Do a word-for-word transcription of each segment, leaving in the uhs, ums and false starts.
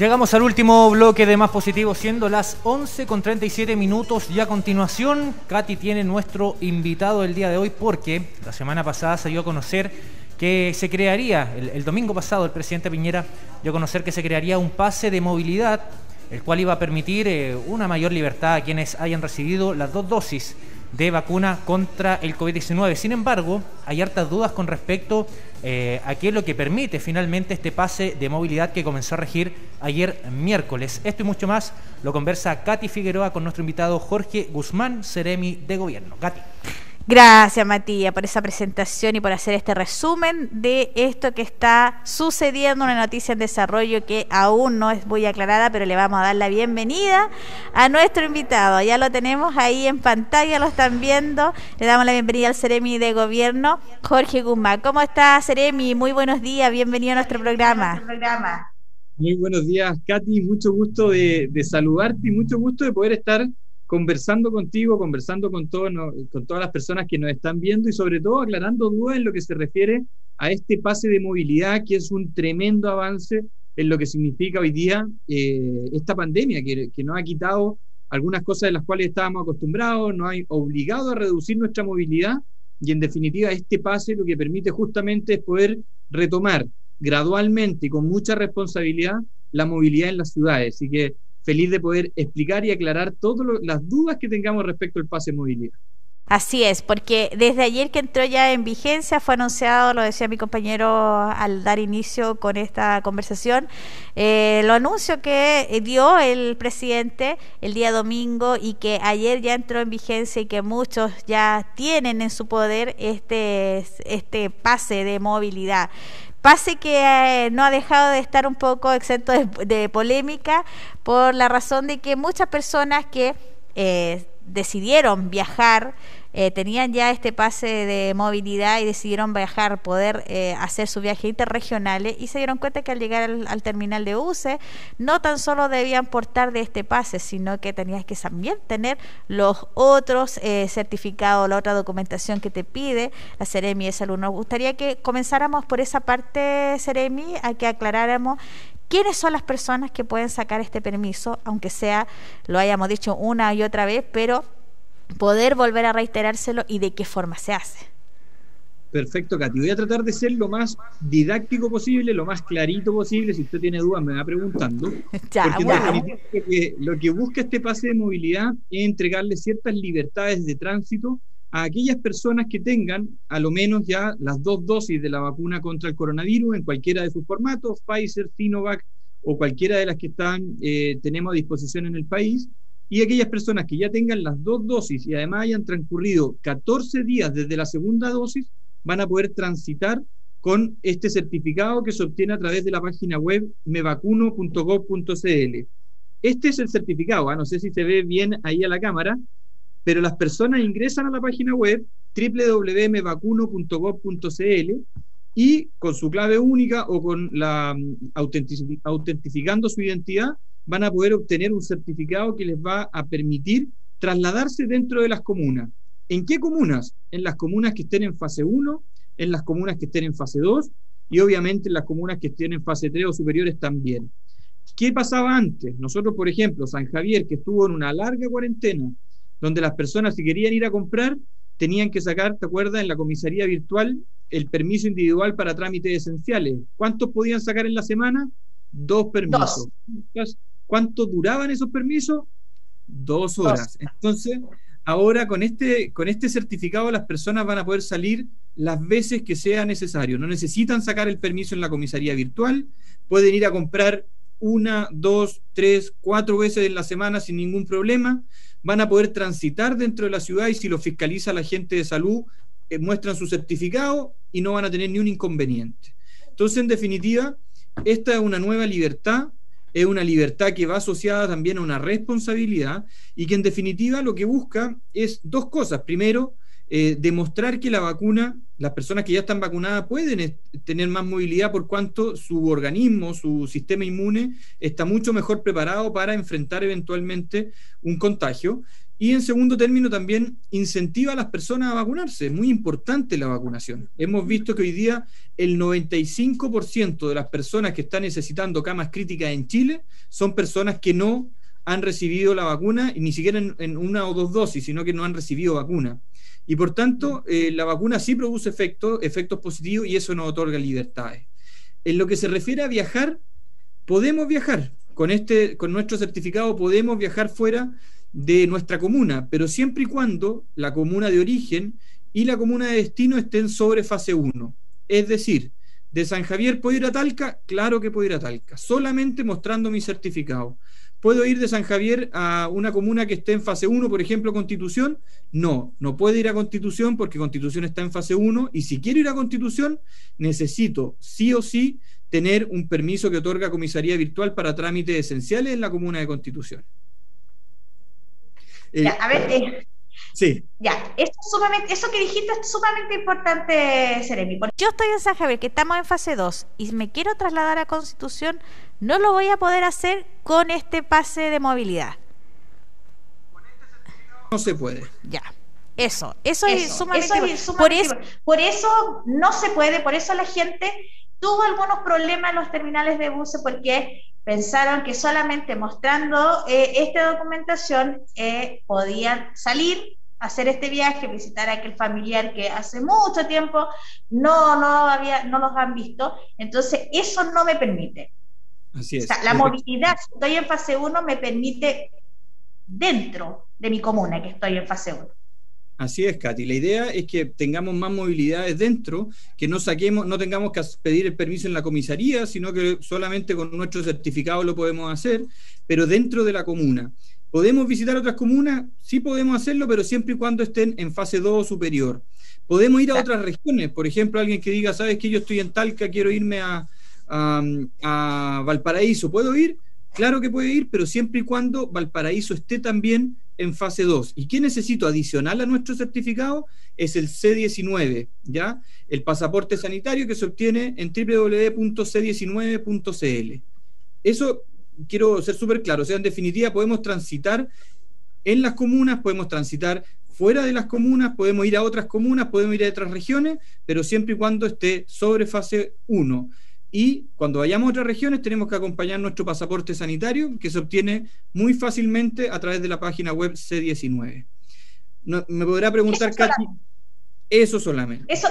Llegamos al último bloque de Más Positivo, siendo las once con treinta y siete minutos. Y a continuación, Katy tiene nuestro invitado el día de hoy, porque la semana pasada se dio a conocer que se crearía, el, el domingo pasado el presidente Piñera dio a conocer que se crearía un pase de movilidad, el cual iba a permitir eh, una mayor libertad a quienes hayan recibido las dos dosis de vacuna contra el COVID diecinueve. Sin embargo, hay hartas dudas con respecto eh, a qué es lo que permite finalmente este pase de movilidad que comenzó a regir ayer miércoles. Esto y mucho más lo conversa Katy Figueroa con nuestro invitado Jorge Guzmán, Seremi de Gobierno. Katy. Gracias, Matías, por esa presentación y por hacer este resumen de esto que está sucediendo, una noticia en desarrollo que aún no es muy aclarada, pero le vamos a dar la bienvenida a nuestro invitado. Ya lo tenemos ahí en pantalla, lo están viendo. Le damos la bienvenida al Seremi de Gobierno, Jorge Guzmán. ¿Cómo está, Seremi? Muy buenos días, bienvenido a nuestro programa. Muy buenos días, Katy, mucho gusto de, de saludarte y mucho gusto de poder estar conversando contigo, conversando con, todo, no, con todas las personas que nos están viendo y sobre todo aclarando dudas en lo que se refiere a este pase de movilidad, que es un tremendo avance en lo que significa hoy día eh, esta pandemia, que, que nos ha quitado algunas cosas de las cuales estábamos acostumbrados, nos ha obligado a reducir nuestra movilidad y en definitiva este pase lo que permite justamente es poder retomar gradualmente y con mucha responsabilidad la movilidad en las ciudades. Así que feliz de poder explicar y aclarar todas las dudas que tengamos respecto al pase de movilidad. Así es, porque desde ayer que entró ya en vigencia, fue anunciado, lo decía mi compañero al dar inicio con esta conversación, eh, lo anuncio que dio el presidente el día domingo y que ayer ya entró en vigencia y que muchos ya tienen en su poder este, este pase de movilidad. Pase que eh, no ha dejado de estar un poco exento de, de polémica por la razón de que muchas personas que eh, decidieron viajar, eh, tenían ya este pase de movilidad y decidieron viajar, poder eh, hacer sus viajes interregionales y se dieron cuenta que al llegar al, al terminal de U C E no tan solo debían portar de este pase, sino que tenías que también tener los otros eh, certificados, la otra documentación que te pide la Seremi de Salud. Nos gustaría que comenzáramos por esa parte, Seremi, a que aclaráramos quiénes son las personas que pueden sacar este permiso, aunque sea, lo hayamos dicho una y otra vez, pero poder volver a reiterárselo y de qué forma se hace. Perfecto, Katy. Voy a tratar de ser lo más didáctico posible, lo más clarito posible. Si usted tiene dudas, me va preguntando. Ya, porque bueno. lo, que, lo que busca este pase de movilidad es entregarle ciertas libertades de tránsito a aquellas personas que tengan a lo menos ya las dos dosis de la vacuna contra el coronavirus en cualquiera de sus formatos, Pfizer, Sinovac o cualquiera de las que están eh, tenemos a disposición en el país, y aquellas personas que ya tengan las dos dosis y además hayan transcurrido catorce días desde la segunda dosis, van a poder transitar con este certificado que se obtiene a través de la página web me vacuno punto gov punto c l. Este es el certificado, ¿eh? No sé si se ve bien ahí a la cámara, pero las personas ingresan a la página web doble u doble u doble u punto me vacuno punto gov punto c l y con su clave única o con la autentic- autentificando su identidad van a poder obtener un certificado que les va a permitir trasladarse dentro de las comunas. ¿En qué comunas? En las comunas que estén en fase uno, en las comunas que estén en fase dos y obviamente en las comunas que estén en fase tres o superiores también. ¿Qué pasaba antes? Nosotros, por ejemplo, San Javier, que estuvo en una larga cuarentena, donde las personas si querían ir a comprar, tenían que sacar, ¿te acuerdas?, en la comisaría virtual el permiso individual para trámites esenciales. ¿Cuántos podían sacar en la semana? Dos permisos. Dos. ¿Cuánto duraban esos permisos? Dos horas. Dos. Entonces, ahora con este, con este certificado las personas van a poder salir las veces que sea necesario. No necesitan sacar el permiso en la comisaría virtual, pueden ir a comprar una, dos, tres, cuatro veces en la semana sin ningún problema, van a poder transitar dentro de la ciudad y si lo fiscaliza la gente de salud, eh, muestran su certificado y no van a tener ni un inconveniente. Entonces, en definitiva, esta es una nueva libertad, es una libertad que va asociada también a una responsabilidad y que en definitiva lo que busca es dos cosas. Primero, eh, demostrar que la vacuna, las personas que ya están vacunadas pueden tener más movilidad por cuanto su organismo, su sistema inmune está mucho mejor preparado para enfrentar eventualmente un contagio. Y en segundo término también incentiva a las personas a vacunarse. Es muy importante la vacunación. Hemos visto que hoy día el noventa y cinco por ciento de las personas que están necesitando camas críticas en Chile son personas que no han recibido la vacuna, y ni siquiera en, en una o dos dosis, sino que no han recibido vacuna. Y por tanto, eh, la vacuna sí produce efectos, efectos positivos, y eso nos otorga libertades. En lo que se refiere a viajar, podemos viajar. Con, este, con nuestro certificado podemos viajar fuera de nuestra comuna, pero siempre y cuando la comuna de origen y la comuna de destino estén sobre fase uno. Es decir, de San Javier, ¿puedo ir a Talca? Claro que puedo ir a Talca, solamente mostrando mi certificado. ¿Puedo ir de San Javier a una comuna que esté en fase uno, por ejemplo, Constitución? No, no puedo ir a Constitución porque Constitución está en fase uno, y si quiero ir a Constitución, necesito sí o sí tener un permiso que otorga comisaría virtual para trámites esenciales en la comuna de Constitución. Eh, ya, a ver, eh, sí. Ya, eso, es sumamente, eso que dijiste es sumamente importante, Seremi. Yo estoy en San Javier, que estamos en fase dos, y me quiero trasladar a Constitución, no lo voy a poder hacer con este pase de movilidad. No se puede. Ya, eso, eso, eso es sumamente, eso es sumamente por, eso, por eso no se puede, por eso la gente tuvo algunos problemas en los terminales de buses, porque pensaron que solamente mostrando eh, esta documentación eh, podían salir, hacer este viaje, visitar a aquel familiar que hace mucho tiempo no, no, había, no los han visto. Entonces, eso no me permite. Así es. O sea, la movilidad, si estoy en fase uno, me permite dentro de mi comuna, que estoy en fase uno. Así es, Katy. La idea es que tengamos más movilidades dentro, que no saquemos, no tengamos que pedir el permiso en la comisaría, sino que solamente con nuestro certificado lo podemos hacer, pero dentro de la comuna. ¿Podemos visitar otras comunas? Sí podemos hacerlo, pero siempre y cuando estén en fase dos o superior. Podemos ir a otras regiones, por ejemplo, alguien que diga, ¿sabes qué? Yo estoy en Talca, quiero irme a, a, a Valparaíso. ¿Puedo ir? Claro que puede ir, pero siempre y cuando Valparaíso esté también en fase dos. ¿Y qué necesito adicional a nuestro certificado? Es el C diecinueve, ¿ya? El pasaporte sanitario que se obtiene en doble u doble u doble u punto c diecinueve punto c l. Eso quiero ser súper claro. O sea, en definitiva, podemos transitar en las comunas, podemos transitar fuera de las comunas, podemos ir a otras comunas, podemos ir a otras regiones, pero siempre y cuando esté sobre fase uno. Y cuando vayamos a otras regiones tenemos que acompañar nuestro pasaporte sanitario, que se obtiene muy fácilmente a través de la página web C diecinueve. No, me podrá preguntar, Katy, eso solamente. Eso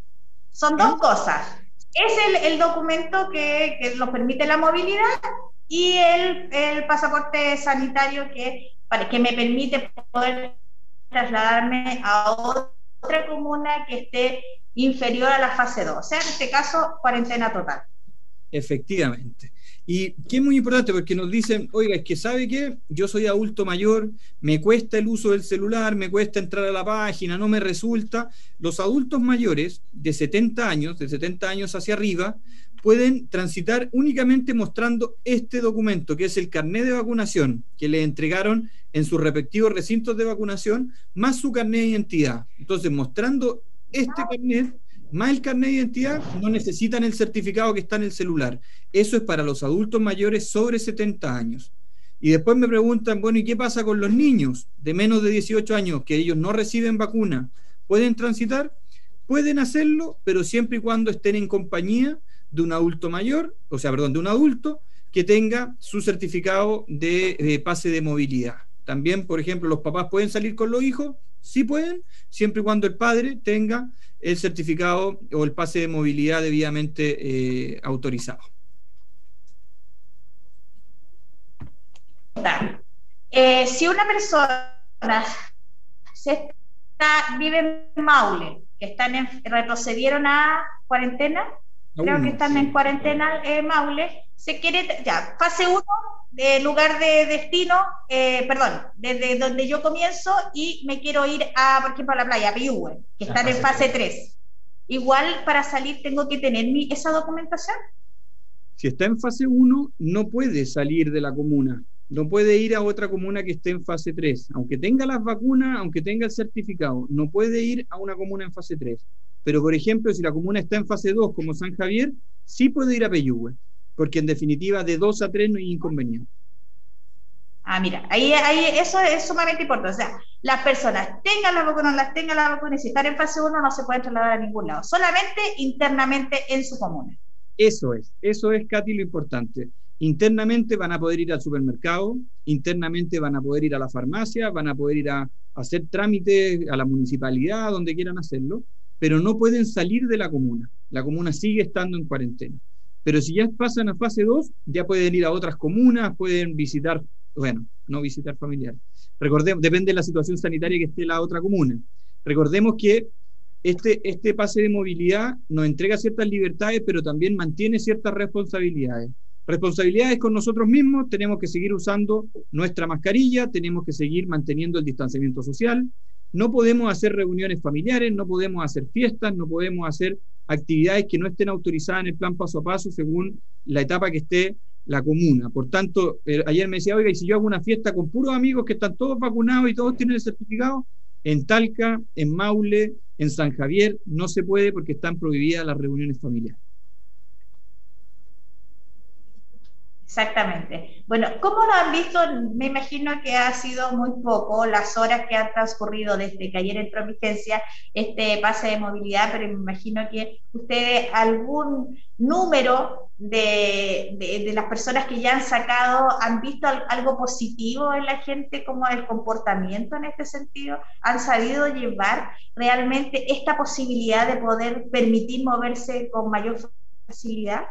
son dos cosas. Es el, el documento que, que nos permite la movilidad, y el, el pasaporte sanitario que, para, que me permite poder trasladarme a otra comuna que esté inferior a la fase dos. O sea, en este caso, cuarentena total. Efectivamente. Y que es muy importante porque nos dicen, oiga, es que ¿sabe qué? Yo soy adulto mayor, me cuesta el uso del celular, me cuesta entrar a la página, no me resulta. Los adultos mayores de setenta años, de setenta años hacia arriba, pueden transitar únicamente mostrando este documento, que es el carnet de vacunación que le entregaron en sus respectivos recintos de vacunación, más su carnet de identidad. Entonces, mostrando este carnet, más el carnet de identidad, no necesitan el certificado que está en el celular. Eso es para los adultos mayores sobre setenta años. Y después me preguntan, bueno, ¿y qué pasa con los niños de menos de dieciocho años que ellos no reciben vacuna? ¿Pueden transitar? Pueden hacerlo, pero siempre y cuando estén en compañía de un adulto mayor, o sea, perdón, de un adulto que tenga su certificado de, de pase de movilidad. También, por ejemplo, los papás pueden salir con los hijos, sí pueden, siempre y cuando el padre tenga el certificado o el pase de movilidad debidamente eh, autorizado. Eh, si una persona se está, vive en Maule, que están en, retrocedieron a cuarentena, uh, creo que están sí. en cuarentena en eh, Maule, se quiere, ya, fase uno, de lugar de destino, eh, perdón, desde donde yo comienzo, y me quiero ir a, por ejemplo, a la playa, a Piyúgue, que están en fase tres. Igual para salir tengo que tener mi, esa documentación. Si está en fase uno, no puede salir de la comuna, no puede ir a otra comuna que esté en fase tres, aunque tenga las vacunas, aunque tenga el certificado, no puede ir a una comuna en fase tres. Pero, por ejemplo, si la comuna está en fase dos, como San Javier, sí puede ir a Peyúgue, porque en definitiva de dos a tres no hay inconveniente. Ah, mira, ahí, ahí eso es sumamente importante. O sea, las personas tengan la vacuna o no las tengan la vacuna, y si están en fase uno no se pueden trasladar a ningún lado, solamente internamente en su comuna. Eso es, eso es, Katy, lo importante. Internamente van a poder ir al supermercado, internamente van a poder ir a la farmacia, van a poder ir a, a hacer trámites a la municipalidad, donde quieran hacerlo, pero no pueden salir de la comuna. La comuna sigue estando en cuarentena. Pero si ya pasan a fase dos, ya pueden ir a otras comunas, pueden visitar, bueno, no visitar familiares. Recordemos, depende de la situación sanitaria que esté la otra comuna. Recordemos que Este, este pase de movilidad nos entrega ciertas libertades, pero también mantiene ciertas responsabilidades. Responsabilidades con nosotros mismos, tenemos que seguir usando nuestra mascarilla, tenemos que seguir manteniendo el distanciamiento social, no podemos hacer reuniones familiares, no podemos hacer fiestas, no podemos hacer actividades que no estén autorizadas en el plan paso a paso según la etapa que esté la comuna. Por tanto, eh, ayer me decía, oiga, y si yo hago una fiesta con puros amigos que están todos vacunados y todos tienen el certificado, en Talca, en Maule, en San Javier, no se puede porque están prohibidas las reuniones familiares. Exactamente. Bueno, ¿cómo lo han visto? Me imagino que ha sido muy poco las horas que han transcurrido desde que ayer entró en vigencia este pase de movilidad, pero me imagino que ustedes algún número de, de, de las personas que ya han sacado, ¿han visto algo positivo en la gente, como el comportamiento en este sentido? ¿Han sabido llevar realmente esta posibilidad de poder permitir moverse con mayor facilidad?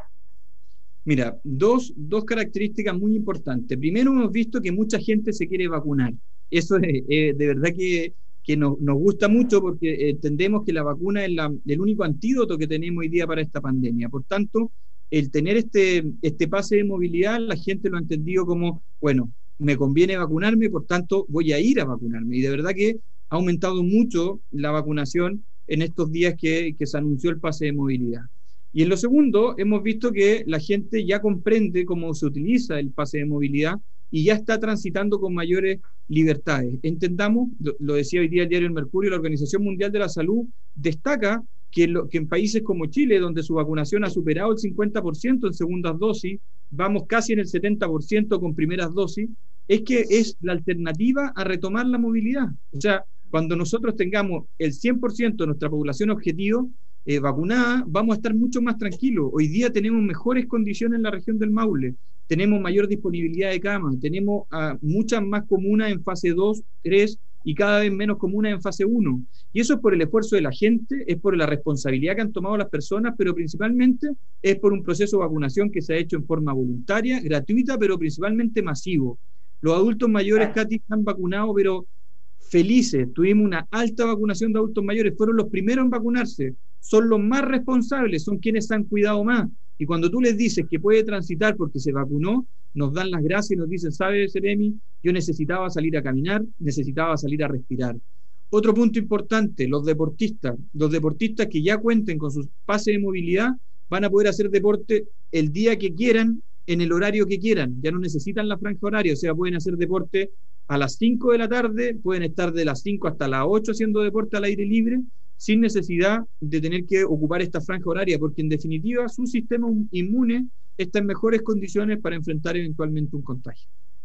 Mira, dos, dos características muy importantes. Primero, hemos visto que mucha gente se quiere vacunar. Eso es eh, de verdad que, que nos, nos gusta mucho porque entendemos que la vacuna es la, el único antídoto que tenemos hoy día para esta pandemia. Por tanto, el tener este, este pase de movilidad, la gente lo ha entendido como, bueno, me conviene vacunarme, por tanto voy a ir a vacunarme. Y de verdad que ha aumentado mucho la vacunación en estos días que, que se anunció el pase de movilidad. Y en lo segundo, hemos visto que la gente ya comprende cómo se utiliza el pase de movilidad y ya está transitando con mayores libertades. Entendamos, lo, lo decía hoy día el diario El Mercurio, la Organización Mundial de la Salud destaca que, lo, que en países como Chile, donde su vacunación ha superado el cincuenta por ciento en segundas dosis, vamos casi en el setenta por ciento con primeras dosis, es que es la alternativa a retomar la movilidad. O sea, cuando nosotros tengamos el cien por ciento de nuestra población objetivo, Eh, vacunada, vamos a estar mucho más tranquilos. Hoy día tenemos mejores condiciones en la región del Maule, tenemos mayor disponibilidad de camas, tenemos uh, muchas más comunas en fase dos, tres y cada vez menos comunas en fase uno. Y eso es por el esfuerzo de la gente, es por la responsabilidad que han tomado las personas, pero principalmente es por un proceso de vacunación que se ha hecho en forma voluntaria, gratuita, pero principalmente masivo. Los adultos mayores, Katy, están vacunados, pero felices. Tuvimos una alta vacunación de adultos mayores, fueron los primeros en vacunarse. Son los más responsables, son quienes se han cuidado más. Y cuando tú les dices que puede transitar porque se vacunó, nos dan las gracias y nos dicen, ¿sabe, Seremi? Yo necesitaba salir a caminar, necesitaba salir a respirar. Otro punto importante, los deportistas. Los deportistas que ya cuenten con sus pases de movilidad van a poder hacer deporte el día que quieran, en el horario que quieran. Ya no necesitan la franja horaria, o sea, pueden hacer deporte a las cinco de la tarde, pueden estar de las cinco hasta las ocho haciendo deporte al aire libre, sin necesidad de tener que ocupar esta franja horaria, porque en definitiva su sistema inmune está en mejores condiciones para enfrentar eventualmente un contagio.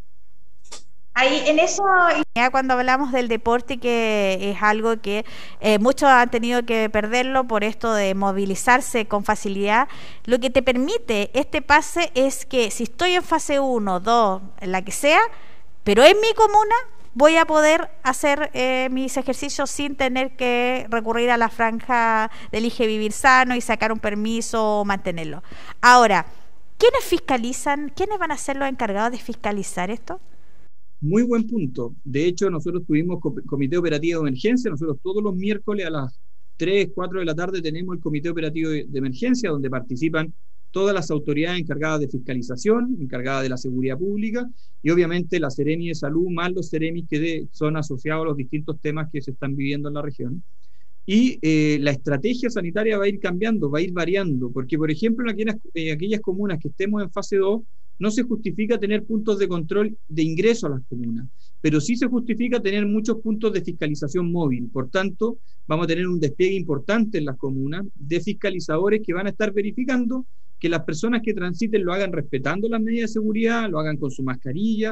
Ahí en eso, ya cuando hablamos del deporte, que es algo que eh, muchos han tenido que perderlo por esto de movilizarse con facilidad, lo que te permite este pase es que si estoy en fase uno, dos, en la que sea, pero en mi comuna, voy a poder hacer eh, mis ejercicios sin tener que recurrir a la franja de Elige Vivir Sano y sacar un permiso o mantenerlo. Ahora, ¿quiénes fiscalizan? ¿Quiénes van a ser los encargados de fiscalizar esto? Muy buen punto. De hecho, nosotros tuvimos comité operativo de emergencia. Nosotros todos los miércoles a las tres, cuatro de la tarde tenemos el comité operativo de, de emergencia, donde participan todas las autoridades encargadas de fiscalización, encargadas de la seguridad pública, y obviamente la Seremi de Salud, más los Seremis que de, son asociados a los distintos temas que se están viviendo en la región. Y eh, la estrategia sanitaria va a ir cambiando, va a ir variando, porque por ejemplo en aquellas, eh, aquellas comunas que estemos en fase dos, no se justifica tener puntos de control de ingreso a las comunas, pero sí se justifica tener muchos puntos de fiscalización móvil. Por tanto, vamos a tener un despliegue importante en las comunas de fiscalizadores que van a estar verificando que las personas que transiten lo hagan respetando las medidas de seguridad, lo hagan con su mascarilla,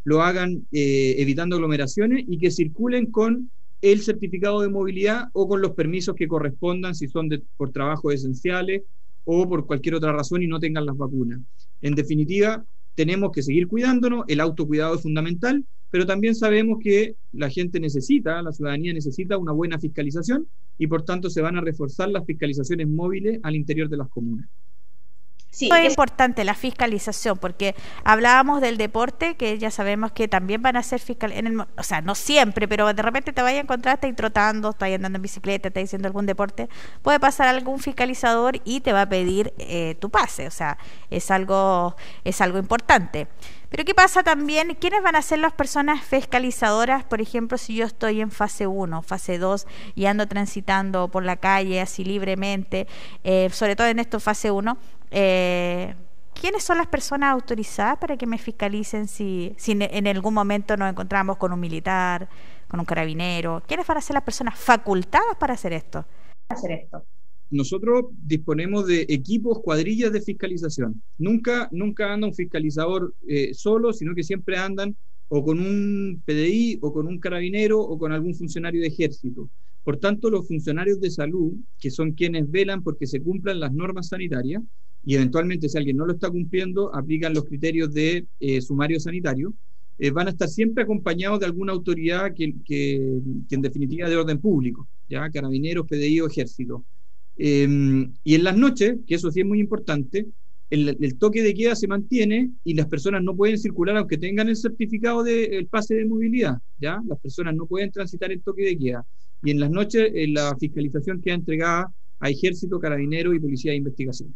lo hagan eh, evitando aglomeraciones y que circulen con el certificado de movilidad o con los permisos que correspondan si son de, por trabajos esenciales o por cualquier otra razón y no tengan las vacunas. En definitiva, tenemos que seguir cuidándonos, el autocuidado es fundamental, pero también sabemos que la gente necesita, la ciudadanía necesita una buena fiscalización y por tanto se van a reforzar las fiscalizaciones móviles al interior de las comunas. Sí, es importante la fiscalización, porque hablábamos del deporte, que ya sabemos que también van a ser fiscal, en el, o sea, no siempre, pero de repente te vayas a encontrar, estás trotando, estás andando en bicicleta, estás haciendo algún deporte, puede pasar algún fiscalizador y te va a pedir eh, tu pase, o sea, es algo, es algo importante. Pero ¿qué pasa también? ¿Quiénes van a ser las personas fiscalizadoras? Por ejemplo, si yo estoy en fase uno, fase dos y ando transitando por la calle así libremente, eh, sobre todo en esto fase uno, eh, ¿quiénes son las personas autorizadas para que me fiscalicen si, si en algún momento nos encontramos con un militar, con un carabinero? ¿Quiénes van a ser las personas facultadas para hacer esto? Hacer esto. Nosotros disponemos de equipos, cuadrillas de fiscalización. Nunca, nunca anda un fiscalizador eh, solo, sino que siempre andan o con un P D I, o con un carabinero, o con algún funcionario de ejército. Por tanto, los funcionarios de salud, que son quienes velan porque se cumplan las normas sanitarias, y eventualmente si alguien no lo está cumpliendo, aplican los criterios de eh, sumario sanitario, eh, van a estar siempre acompañados de alguna autoridad que, que, que en definitiva de orden público, ya carabineros, P D I o ejército. Eh, y en las noches, que eso sí es muy importante, el, el toque de queda se mantiene y las personas no pueden circular aunque tengan el certificado del pase de movilidad, ¿ya? Las personas no pueden transitar el toque de queda. Y en las noches eh, la fiscalización queda entregada a ejército, carabinero y policía de investigación.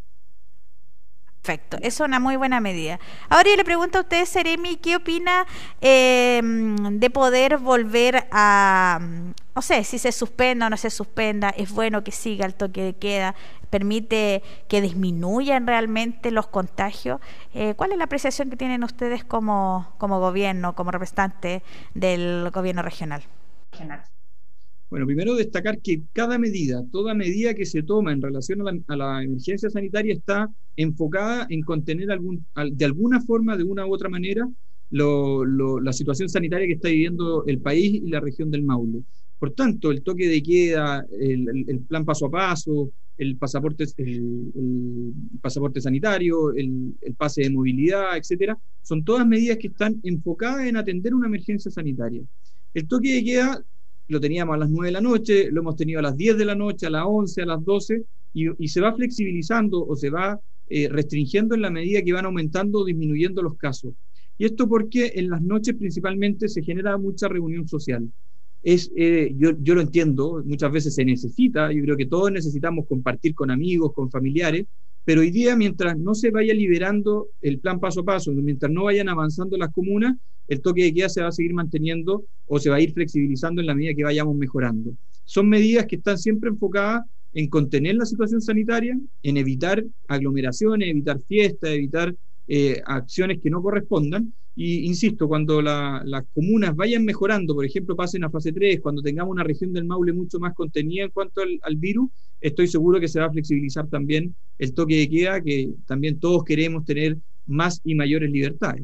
Perfecto, eso es una muy buena medida. Ahora yo le pregunto a usted, Seremi, ¿qué opina eh, de poder volver a, no sé, si se suspenda o no se suspenda, es bueno que siga el toque de queda, permite que disminuyan realmente los contagios? Eh, ¿Cuál es la apreciación que tienen ustedes como, como gobierno, como representante del gobierno regional? Regional. Bueno, primero destacar que cada medida, toda medida que se toma en relación a la, a la emergencia sanitaria está enfocada en contener algún, de alguna forma, de una u otra manera, lo, lo, la situación sanitaria que está viviendo el país y la región del Maule. Por tanto, el toque de queda, el, el, el plan paso a paso, el pasaporte, el, el pasaporte sanitario, el, el pase de movilidad, etcétera, son todas medidas que están enfocadas en atender una emergencia sanitaria. El toque de queda lo teníamos a las nueve de la noche, lo hemos tenido a las diez de la noche, a las once, a las doce, y, y se va flexibilizando o se va eh, restringiendo en la medida que van aumentando o disminuyendo los casos. Y esto porque en las noches principalmente se genera mucha reunión social. Es, eh, yo, yo lo entiendo, muchas veces se necesita, yo creo que todos necesitamos compartir con amigos, con familiares, pero hoy día mientras no se vaya liberando el plan paso a paso, mientras no vayan avanzando las comunas, el toque de queda se va a seguir manteniendo o se va a ir flexibilizando en la medida que vayamos mejorando. Son medidas que están siempre enfocadas en contener la situación sanitaria, en evitar aglomeraciones, evitar fiestas, evitar eh, acciones que no correspondan. Y insisto, cuando la, las comunas vayan mejorando, por ejemplo, pasen a fase tres, cuando tengamos una región del Maule mucho más contenida en cuanto al, al virus, estoy seguro que se va a flexibilizar también el toque de queda, que también todos queremos tener más y mayores libertades.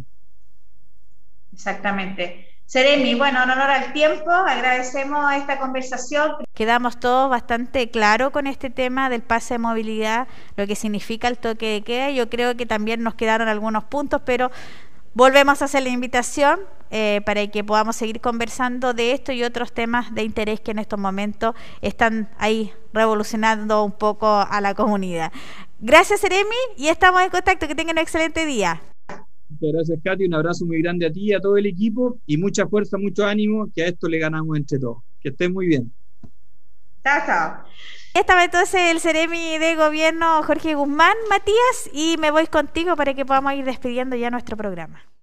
Exactamente. Seremi, bueno, en honor al tiempo, agradecemos esta conversación. Quedamos todos bastante claros con este tema del pase de movilidad, lo que significa el toque de queda. Yo creo que también nos quedaron algunos puntos, pero volvemos a hacer la invitación eh, para que podamos seguir conversando de esto y otros temas de interés que en estos momentos están ahí revolucionando un poco a la comunidad. Gracias, Seremi, y estamos en contacto. Que tengan un excelente día. Muchas gracias, Katy. Un abrazo muy grande a ti y a todo el equipo, y mucha fuerza, mucho ánimo, que a esto le ganamos entre todos. Que estén muy bien. Chao, chao. Estaba entonces el Seremi de Gobierno, Jorge Guzmán. Matías, y me voy contigo para que podamos ir despidiendo ya nuestro programa.